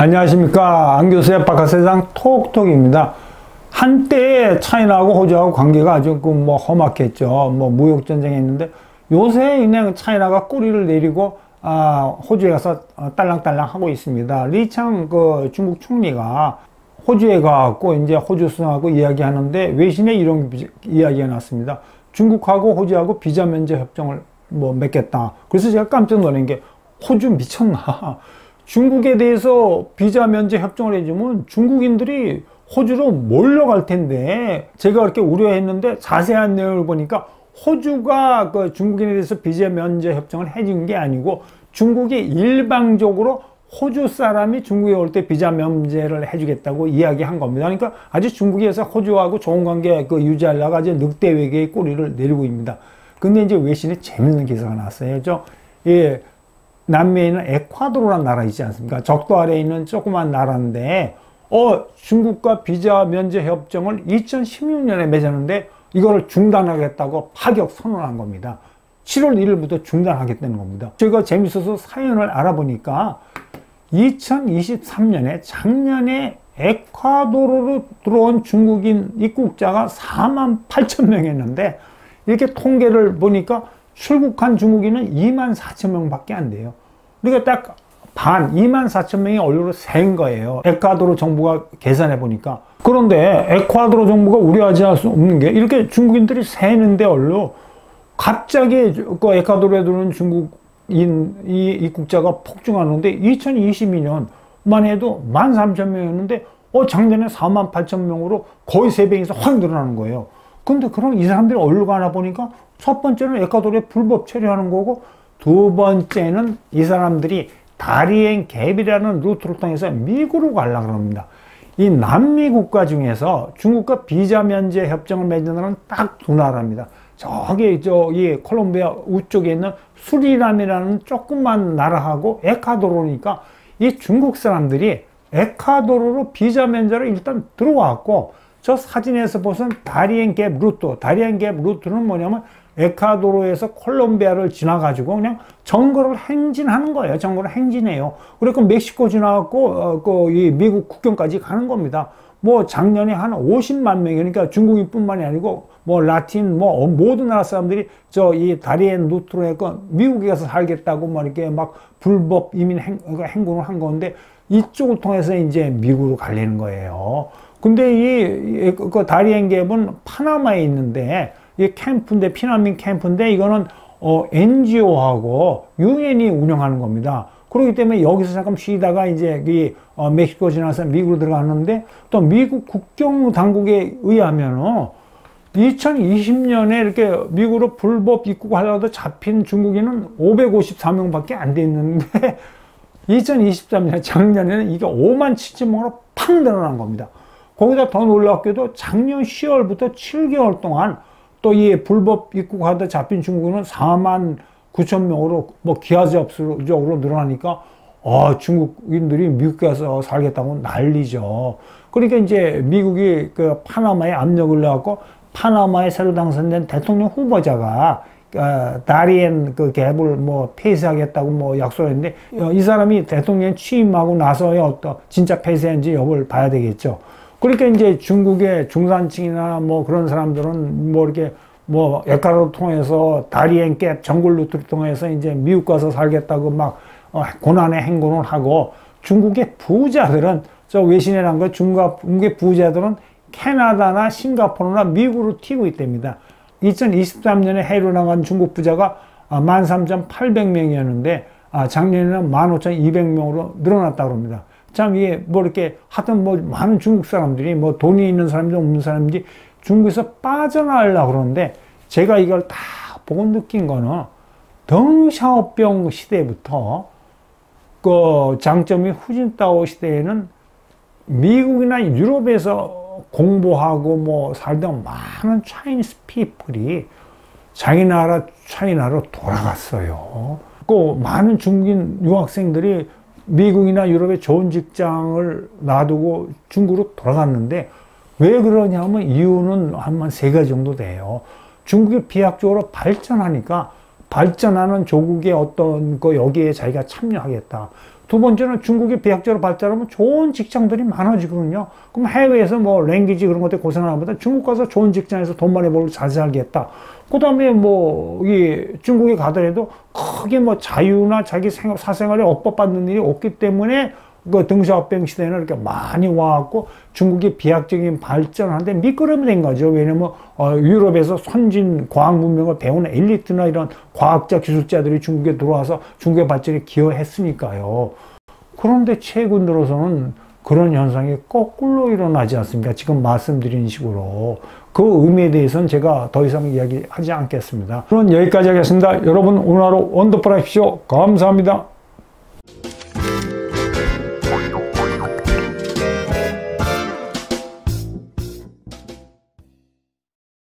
안녕하십니까. 안교수의 바깥세상 톡톡입니다. 한때 차이나하고 호주하고 관계가 아주 험악했죠. 무역전쟁이 있는데 요새 그냥 차이나가 꼬리를 내리고 호주에 가서 딸랑딸랑 하고 있습니다. 리창 중국 총리가 호주에 가고 이제 호주 수상하고 이야기하는데 외신에 이런 이야기가 났습니다. 중국하고 호주하고 비자 면제 협정을 맺겠다. 그래서 제가 깜짝 놀란 게 호주 미쳤나? 중국에 대해서 비자 면제 협정을 해주면 중국인들이 호주로 몰려갈 텐데 제가 그렇게 우려했는데 자세한 내용을 보니까 호주가 중국인에 대해서 비자 면제 협정을 해준 게 아니고 중국이 일방적으로 호주 사람이 중국에 올 때 비자 면제를 해주겠다고 이야기한 겁니다. 그러니까 아주 중국에서 호주하고 좋은 관계 유지하려고 아주 늑대 외계의 꼬리를 내리고 있습니다. 근데 이제 외신에 재밌는 기사가 나왔어요. 남미에 있는 에콰도르라는 나라 있지 않습니까? 적도 아래에 있는 조그만 나라인데 중국과 비자 면제 협정을 2016년에 맺었는데 이거를 중단하겠다고 파격 선언한 겁니다. 7월 1일부터 중단하겠다는 겁니다. 제가 재밌어서 사연을 알아보니까 2023년에 작년에 에콰도르로 들어온 중국인 입국자가 48,000명이었는데 이렇게 통계를 보니까 출국한 중국인은 24,000명 밖에 안 돼요. 그러니까 딱 반, 24,000명이 얼류로 센 거예요. 에콰도르 정부가 계산해 보니까. 그런데 에콰도르 정부가 우려하지 수 없는 게 이렇게 중국인들이 새는데 얼류 갑자기 에콰도르에 들어오는 중국인 입국자가 폭증하는데 2022년만 해도 13,000명이었는데 작년에 48,000명으로 거의 3배 이상 확 늘어나는 거예요. 근데 그럼 이 사람들이 어디로 가나 보니까 첫 번째는 에콰도르에 불법 체류하는 거고 두 번째는 이 사람들이 다리엔 갭이라는 루트를 통해서 미국으로 가려고 합니다. 이 남미 국가 중에서 중국과 비자 면제 협정을 맺는 나라는 딱 두 나라입니다. 이 콜롬비아 우쪽에 있는 수리남이라는 조그만 나라하고 에콰도르니까 이 중국 사람들이 에콰도르로 비자 면제로 일단 들어왔고 저 사진에서 보선 다리엔 갭 루트, 다리엔 갭 루트는 뭐냐면 에콰도르에서 콜롬비아를 지나가지고 그냥 정거를 행진하는 거예요. 정거를 행진해요. 그리고 멕시코 지나갖고 이 미국 국경까지 가는 겁니다. 작년에 한 50만 명이, 그러니까 중국인뿐만이 아니고 라틴 모든 나라 사람들이 이 다리엔 루트로 미국에 가서 살겠다고 이렇게 불법 이민 행군을 한 건데 이쪽을 통해서 이제 미국으로 가려는 거예요. 근데 다리엔 갭은 파나마에 있는데 이 캠프인데, 피난민 캠프인데 이거는 NGO하고 UN이 운영하는 겁니다. 그렇기 때문에 여기서 잠깐 쉬다가 이제 멕시코 지나서 미국으로 들어갔는데 또 미국 국경 당국에 의하면 2020년에 이렇게 미국으로 불법 입국하려다 잡힌 중국인은 554명밖에 안 돼 있는데 2023년 작년에는 이게 57,000명으로 팍 늘어난 겁니다. 거기다 더 놀랍게도 작년 10월부터 7개월 동안 또 이 불법 입국하다 잡힌 중국인은 49,000명으로 기하급수적으로 늘어나니까 중국인들이 미국에 가서 살겠다고 난리죠. 그러니까 이제 미국이 파나마에 압력을 넣어갖고 파나마에 새로 당선된 대통령 후보자가 다리엔 갭을 폐쇄하겠다고 약속을 했는데 이 사람이 대통령 취임하고 나서야 진짜 폐쇄한지 여부를 봐야 되겠죠. 그러니까 이제 중국의 중산층이나 그런 사람들은 이렇게 에콰도르 통해서 다리엔 갭 정글 루트를 통해서 이제 미국 가서 살겠다고 고난의 행군을 하고 중국의 부자들은 외신에 난 거 중국의 부자들은 캐나다나 싱가포르나 미국으로 튀고 있답니다. 2023년에 해외로 나간 중국 부자가 13,800명이었는데 작년에는 15,200명으로 늘어났다고 합니다. 참 이게 이렇게 하여튼 많은 중국 사람들이 돈이 있는 사람인지 없는 사람인지 중국에서 빠져나가려고 그러는데 제가 이걸 다 보고 느낀 거는 덩샤오병 시대부터 장점이 후진타오 시대에는 미국이나 유럽에서 공부하고 살던 많은 차이니스 피플이 자기 나라 차이나로 돌아갔어요. 많은 중국인 유학생들이 미국이나 유럽의 좋은 직장을 놔두고 중국으로 돌아갔는데 왜 그러냐면 이유는 한 3가지 정도 돼요. 중국이 비약적으로 발전하니까 발전하는 조국의 어떤 여기에 자기가 참여하겠다. 두 번째는 중국이 비약적으로 발달하면 좋은 직장들이 많아지거든요. 그럼 해외에서 뭐 랭귀지 그런 것들 고생하는 것보다 중국 가서 좋은 직장에서 돈 많이 벌고 잘 살겠다. 그 다음에 뭐, 중국에 가더라도 크게 뭐 자유나 자기 사생활에 억압받는 일이 없기 때문에 그 등샤오병 시대에는 이렇게 많이 와갖고 중국이 비약적인 발전하는데 미끄럼이 된 거죠. 왜냐면 유럽에서 선진 과학 문명을 배우는 엘리트나 이런 과학자 기술자들이 중국에 들어와서 중국의 발전에 기여했으니까요. 그런데 최근 들어서는 그런 현상이 거꾸로 일어나지 않습니까? 지금 말씀드린 식으로. 그 의미에 대해서는 제가 더 이상 이야기하지 않겠습니다. 그럼 여기까지 하겠습니다. 여러분 오늘 하루 원더풀 하십시오. 감사합니다.